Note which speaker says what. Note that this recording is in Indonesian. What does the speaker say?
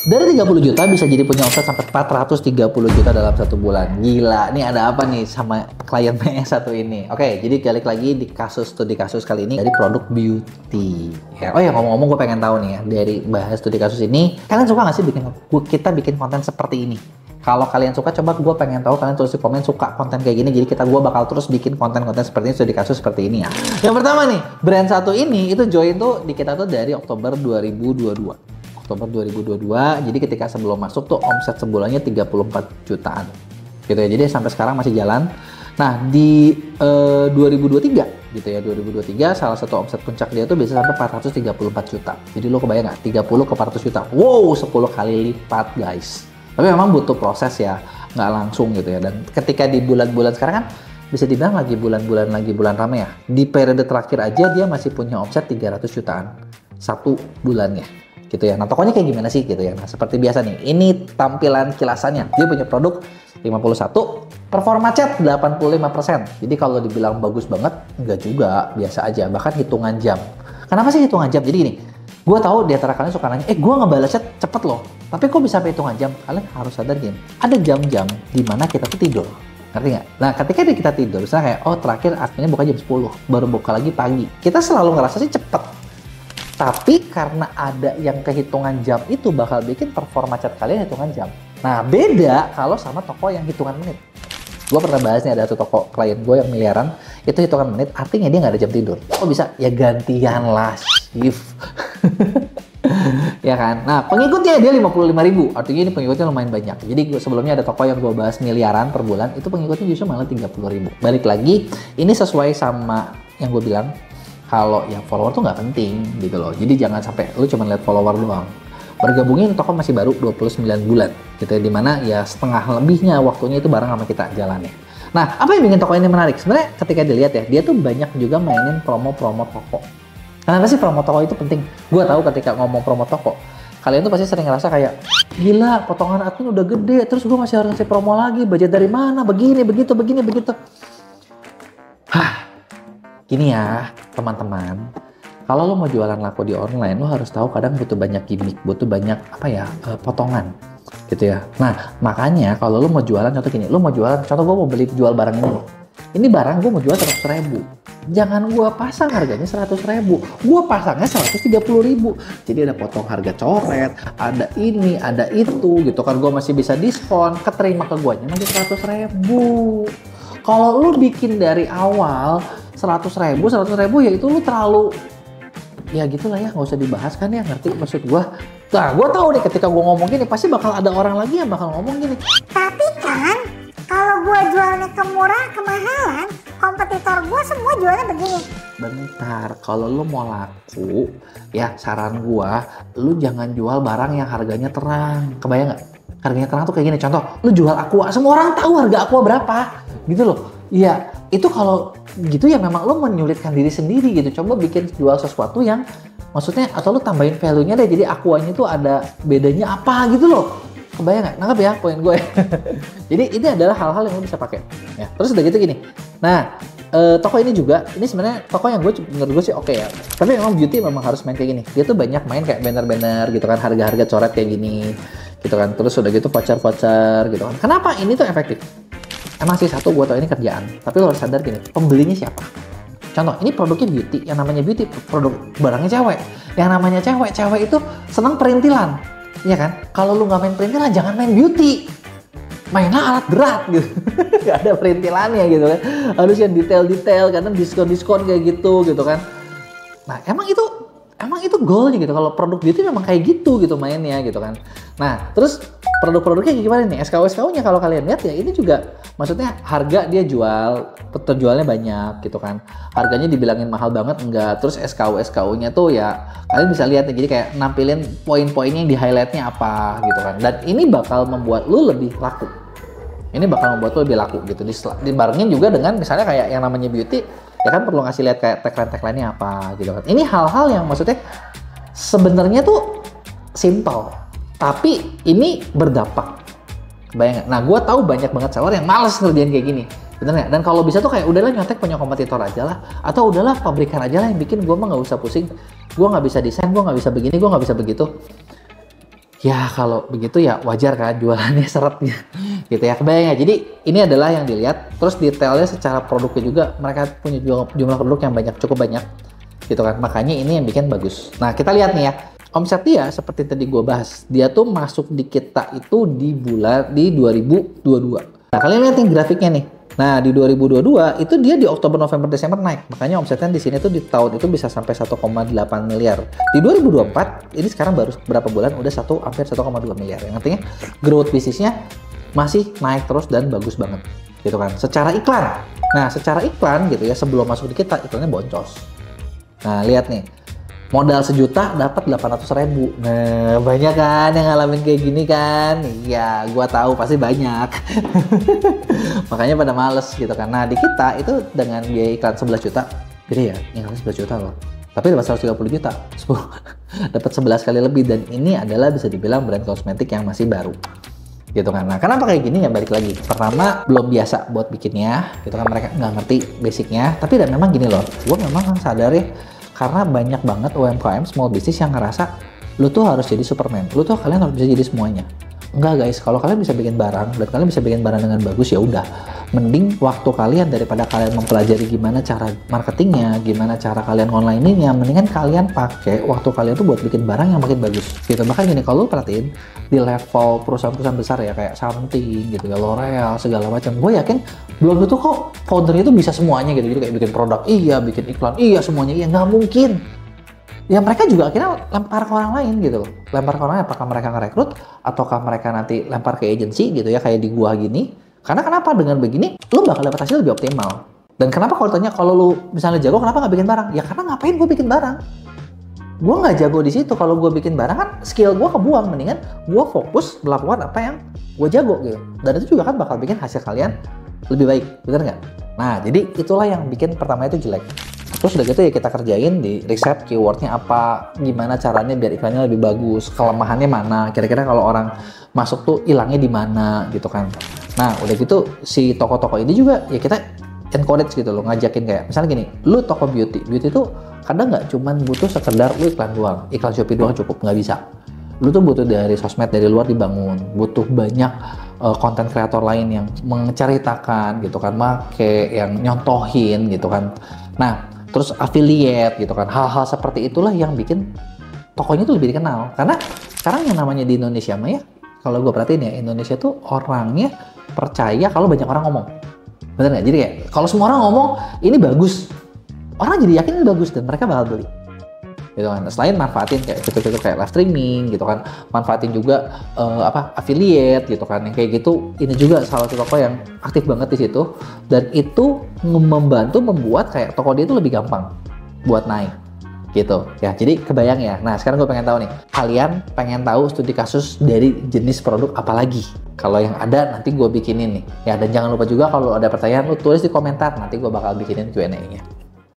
Speaker 1: Dari 30 juta bisa jadi punya omset sampai 430 juta dalam 1 bulan. Gila, nih ada apa nih sama klien PS satu ini? Oke, jadi balik lagi di studi kasus kali ini dari produk beauty. Ya, oh ya, ngomong-ngomong gue pengen tahu nih ya, dari bahas studi kasus ini, kalian suka nggak sih kita bikin konten seperti ini? Kalau kalian suka, coba gue pengen tahu kalian tulis di komen suka konten kayak gini. Jadi gue bakal terus bikin konten-konten seperti ini, studi kasus seperti ini ya. Yang pertama nih, brand satu ini itu join tuh di kita tuh dari Oktober 2022. Oktober 2022, jadi ketika sebelum masuk tuh omset sebulannya 34 jutaan gitu ya, jadi sampai sekarang masih jalan. Nah di 2023 gitu ya, 2023 salah satu omset puncak dia tuh bisa sampai 434 juta. Jadi lo kebayang nggak, 30 ke 400 juta, wow 10 kali lipat guys. Tapi memang butuh proses ya, nggak langsung gitu ya. Dan ketika di bulan-bulan sekarang kan bisa dibilang lagi bulan rame ya, di periode terakhir aja dia masih punya omset 300 jutaan satu bulannya gitu ya. Nah tokonya kayak gimana sih gitu ya. Nah seperti biasa nih, ini tampilan kilasannya. Dia punya produk 51, performa chat 85%. Jadi kalau dibilang bagus banget, enggak juga, biasa aja. Bahkan hitungan jam. Kenapa sih hitungan jam? Jadi gini, gue tahu di antara kalian suka nanya, gue ngebalas chat cepet loh, tapi kok bisa sampai hitungan jam? Kalian harus sadar gini, ada jam-jam di mana kita tuh tidur. Ngerti nggak? Nah ketika kita tidur, misalnya kayak, oh terakhir adminnya buka jam 10, baru buka lagi pagi. Kita selalu ngerasa sih cepet. Tapi karena ada yang kehitungan jam itu bakal bikin performa chat kalian hitungan jam. Nah beda kalau sama toko yang hitungan menit. Gue pernah bahas nih, ada satu toko klien gue yang miliaran, itu hitungan menit, artinya dia nggak ada jam tidur. Kok bisa? Ya gantian lah shift. Ya kan? Nah pengikutnya dia 55.000, artinya ini pengikutnya lumayan banyak. Jadi sebelumnya ada toko yang gue bahas miliaran per bulan, itu pengikutnya justru malah 30.000. Balik lagi, ini sesuai sama yang gue bilang, kalau yang follower tuh nggak penting gitu loh. Jadi jangan sampai lu cuma lihat follower doang. Bergabungin toko masih baru 29 bulan gitu ya, dimana ya setengah lebihnya waktunya itu bareng sama kita jalannya. Nah apa yang bikin toko ini menarik? Sebenarnya ketika dilihat ya, dia tuh banyak juga mainin promo-promo toko. Kenapa sih promo toko itu penting? Gue tahu ketika ngomong promo toko, kalian tuh pasti sering ngerasa kayak, gila potongan admin udah gede, terus gue masih harus ngasih promo lagi, budget dari mana, begini, begitu. Gini ya teman-teman, kalau lo mau jualan laku di online, lo harus tahu kadang butuh banyak gimmick, butuh banyak potongan gitu ya. Nah makanya kalau lo mau jualan, contoh gini, lo mau jualan, contoh gue mau jual barang ini barang gue mau jual 100.000, jangan gue pasang harganya 100.000, gue pasangnya 130.000. Jadi ada potong harga coret, ada ini, ada itu gitu kan, gue masih bisa diskon, keterima ke guanya masih 100.000. Kalau lo bikin dari awal 100.000 ya itu lu terlalu, ya gitulah ya, nggak usah dibahas kan ya, ngerti maksud gua. Nah gua tahu nih ketika gua ngomong gini pasti bakal ada orang lagi yang bakal ngomong gini,
Speaker 2: tapi kan kalau gua jualnya kemahalan, kompetitor gua semua jualnya begini.
Speaker 1: Bentar, kalau lu mau laku ya saran gua, lu jangan jual barang yang harganya terang. Kebayang nggak? Harganya terang tuh kayak gini, contoh lu jual aqua, semua orang tahu harga aqua berapa gitu loh. Iya, itu kalau gitu ya memang lo menyulitkan diri sendiri gitu. Coba bikin jual sesuatu yang maksudnya, atau lo tambahin value-nya deh, jadi aquanya tuh ada bedanya apa gitu loh. Kebayang nggak? Nangkep ya poin gue. Jadi ini adalah hal-hal yang lo bisa pakai ya. Terus udah gitu gini, nah toko ini juga, ini sebenarnya toko yang menurut gue sih oke ya. Tapi memang beauty memang harus main kayak gini. Dia tuh banyak main kayak banner-banner gitu kan, harga-harga coret kayak gini gitu kan. Terus udah gitu voucher-voucher gitu kan. Kenapa ini tuh efektif? Emang sih satu, gue tau ini kerjaan, tapi lo harus sadar gini, pembelinya siapa? Contoh, ini produknya beauty, yang namanya beauty, produk barangnya cewek. Yang namanya cewek itu senang perintilan, iya kan? Kalau lu nggak main perintilan, jangan main beauty. Mainnya alat berat gitu, nggak ada perintilannya gitu kan. Harus yang detail-detail, kadang diskon-diskon kayak gitu kan. Nah, emang itu goalnya gitu. Kalau produk beauty memang kayak gitu mainnya gitu kan. Nah, terus produk-produknya gimana nih? SKU-SKU-nya kalau kalian lihat ya, ini juga maksudnya harga dia terjualnya banyak gitu kan. Harganya dibilangin mahal banget enggak. Terus SKU-SKU-nya tuh ya kalian bisa lihat nih, jadi kayak nampilin poin-poinnya yang di highlight-nya apa gitu kan. Dan ini bakal membuat lu lebih laku. Ini bakal membuat lu lebih laku gitu. Dibarengin juga dengan misalnya kayak yang namanya beauty, ya kan perlu ngasih lihat kayak tagline-nya apa gitu kan. Ini hal-hal yang maksudnya sebenarnya tuh simple, tapi ini berdampak. Bayangin. Nah, gue tahu banyak banget seller yang males ngerjain kayak gini, bener nggak? Dan kalau bisa tuh kayak udahlah nyontek punya kompetitor aja lah, atau udahlah pabrikan aja lah yang bikin, gue mah nggak usah pusing, gue nggak bisa desain, gue nggak bisa begini, gue nggak bisa begitu. Ya kalau begitu ya wajar kan jualannya seretnya gitu ya, kebayang ya. Jadi ini adalah yang dilihat, terus detailnya secara produknya juga mereka punya jumlah produk yang cukup banyak gitu kan, makanya ini yang bikin bagus. Nah kita lihat nih ya, omset dia seperti tadi gue bahas, dia tuh masuk di kita itu di 2022. Nah kalian lihat nih grafiknya nih. Nah di 2022 itu dia di Oktober, November, Desember naik. Makanya omsetnya di sini tuh di tahun itu bisa sampai 1,8 miliar. Di 2024 ini sekarang baru berapa bulan udah hampir 1,2 miliar. Yang artinya growth bisnisnya masih naik terus dan bagus banget gitu kan. Secara iklan. Nah secara iklan gitu ya, sebelum masuk di kita iklannya boncos. Nah lihat nih, modal 1 juta dapat 800.000. Nah, banyak kan yang ngalamin kayak gini kan? Iya, gua tahu pasti banyak. Makanya pada males gitu kan. Nah, di kita itu dengan biaya iklan 11 juta, gede ya, iklan 11 juta loh. Tapi dapat 130 juta, dapat 11 kali lebih, dan ini adalah bisa dibilang brand kosmetik yang masih baru. Gitu kan. Nah, kenapa kayak gini ya, balik lagi. Pertama, belum biasa buat bikinnya, gitu kan, mereka nggak ngerti basicnya. Tapi dan memang gini loh, gua memang sadar ya, karena banyak banget UMKM, small business yang ngerasa lu tuh harus jadi Superman, kalian harus bisa jadi semuanya. Enggak guys, kalau kalian bisa bikin barang dan kalian bisa bikin barang dengan bagus, ya udah, mending waktu kalian daripada kalian mempelajari gimana cara marketingnya, gimana cara kalian online-nya, mendingan kalian pakai waktu kalian tuh buat bikin barang yang makin bagus gitu. Bahkan gini, kalau lu perhatiin di level perusahaan-perusahaan besar ya, kayak Something gitu ya, L'Oreal segala macam, gue yakin belum tentu kok foundernya tuh bisa semuanya gitu. Jadi kayak bikin produk iya, bikin iklan iya, semuanya iya, nggak mungkin. Ya mereka juga akhirnya lempar ke orang lain gitu loh. Lempar ke orang lain, apakah mereka ngerekrut ataukah mereka nanti lempar ke agency gitu ya, kayak di gua gini. Karena kenapa, dengan begini lu bakal dapat hasil lebih optimal. Dan kenapa kalau tanya, kalau lu misalnya jago kenapa nggak bikin barang? Ya karena ngapain gua bikin barang? Gua nggak jago di situ. Kalau gua bikin barang kan skill gua kebuang, mendingan gua fokus melakukan apa yang gua jago gitu. Dan itu juga kan bakal bikin hasil kalian lebih baik, bener nggak? Nah jadi itulah yang bikin pertama itu jelek. Terus udah gitu ya kita kerjain di riset keywordnya apa, gimana caranya biar iklannya lebih bagus, kelemahannya mana, kira-kira kalau orang masuk tuh hilangnya di mana gitu kan. Nah udah gitu si toko-toko ini juga ya kita encourage gitu loh, ngajakin kayak misalnya gini, lu toko beauty tuh kadang nggak cuman butuh sekedar lu iklan doang, iklan Shopee doang cukup, nggak bisa. Lu tuh butuh dari sosmed dari luar dibangun, butuh banyak konten kreator lain yang menceritakan gitu kan, make yang nyontohin gitu kan. Nah terus affiliate gitu kan, hal-hal seperti itulah yang bikin tokonya tuh lebih dikenal. Karena sekarang yang namanya di Indonesia mah ya, kalau gue perhatiin ya, Indonesia tuh orangnya percaya kalau banyak orang ngomong, bener nggak? Jadi kayak kalau semua orang ngomong ini bagus, orang jadi yakin ini bagus dan mereka bakal beli gitu kan. Selain manfaatin kayak fitur-fitur kayak live streaming gitu kan, manfaatin juga affiliate gitu kan, yang kayak gitu. Ini juga salah satu toko yang aktif banget di situ, dan itu membantu membuat kayak toko dia itu lebih gampang buat naik gitu ya. Jadi kebayang ya. Nah sekarang gue pengen tahu nih, kalian pengen tahu studi kasus dari jenis produk apa lagi? Kalau yang ada nanti gue bikinin nih ya. Dan jangan lupa juga kalau ada pertanyaan lu tulis di komentar, nanti gue bakal bikinin Q&A-nya.